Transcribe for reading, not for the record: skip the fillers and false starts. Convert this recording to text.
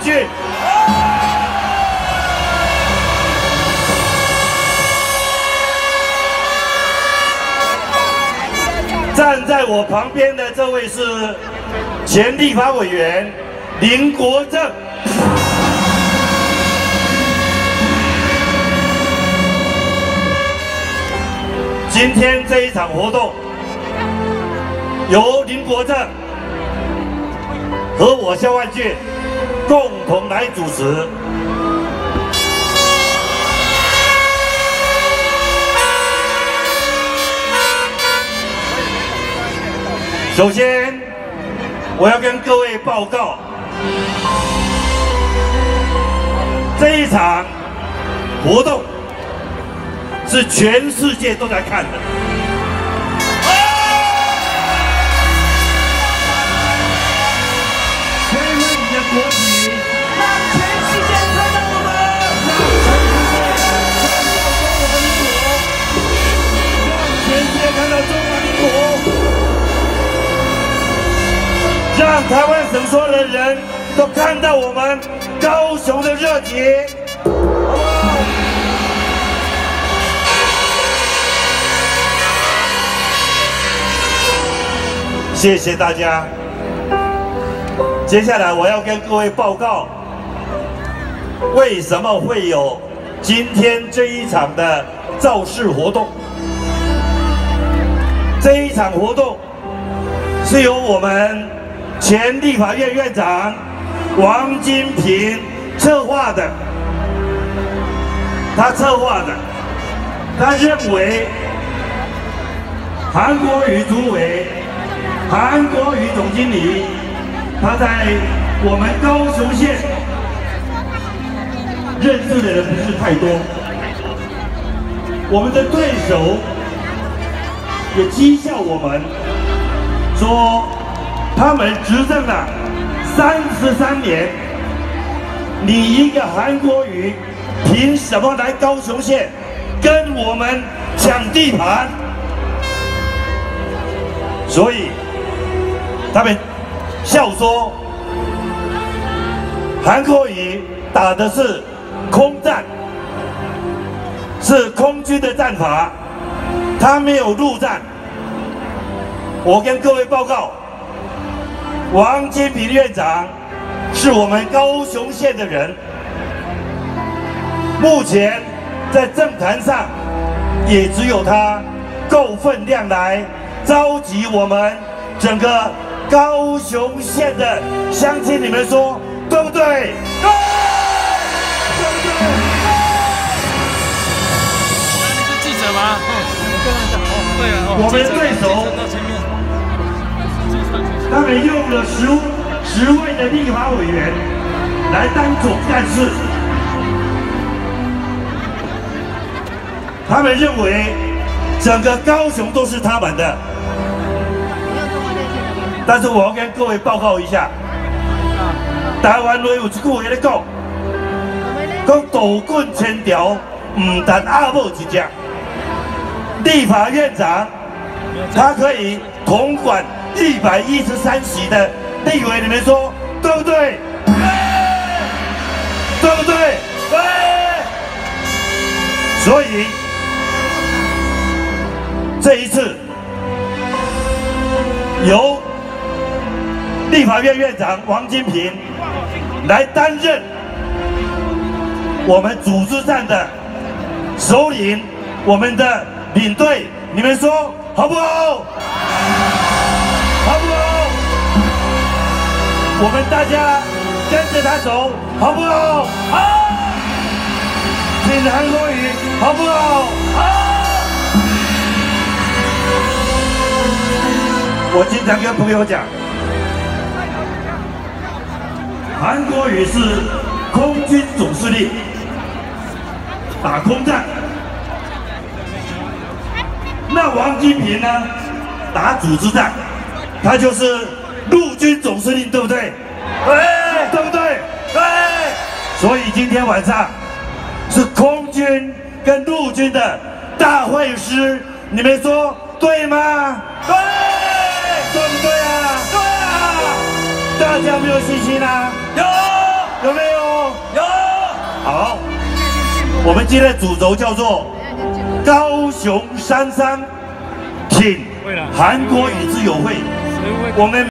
俊。站在我旁边的这位是前立法委员林国正。今天这一场活动由林国正和我萧万俊共同来主持。首先，我要跟各位报告，这一场活动是全世界都在看的。挥挥你的国旗，让全世界看到我们，让全世界看到中华民国。让台湾省所有的人都看到我们高雄的热情，好不好？谢谢大家。接下来我要跟各位报告，为什么会有今天这一场的造势活动？这一场活动是由我们前立法院院长王金平策划的，他认为韩国瑜主委、韩国瑜总经理，他在我们高雄县认识的人不是太多，我们的对手也讥笑我们说，他们执政了33年，你一个韩国瑜，凭什么来高雄县跟我们抢地盘？所以他们笑说，韩国瑜打的是空战，是空军的战法，他没有陆战。我跟各位报告，王金平院长是我们高雄县的人，目前在政坛上也只有他够分量来召集我们整个高雄县的乡亲，你们说对不对？对，对不对？ 你是记者吗？对啊， 我们的对手，他们用了10位的立法委员来当总干事，他们认为整个高雄都是他们的。但是我要跟各位报告一下，台湾内有一句话在讲，讲斗棍千条，唔但阿某一只。立法院长他可以统管113席的立委，你们说对不对？对不对？对。所以这一次由立法院院长王金平来担任我们组织战的首领，我们的领队，你们说好不好？好不好？我们大家跟着他走，好不好？好。请韩国瑜，好不好？好。我经常跟朋友讲，韩国瑜是空军总司令，打空战。那王金平呢，打组织战，他就是陆军总司令，对不对？对，对不对？对。所以今天晚上是空军跟陆军的大会师，你们说对吗？对，对不对啊？对啊。大家有没有信心啊？有，有没有？ 好，我们今天的主轴叫做高雄33挺韩国语之友会，我们。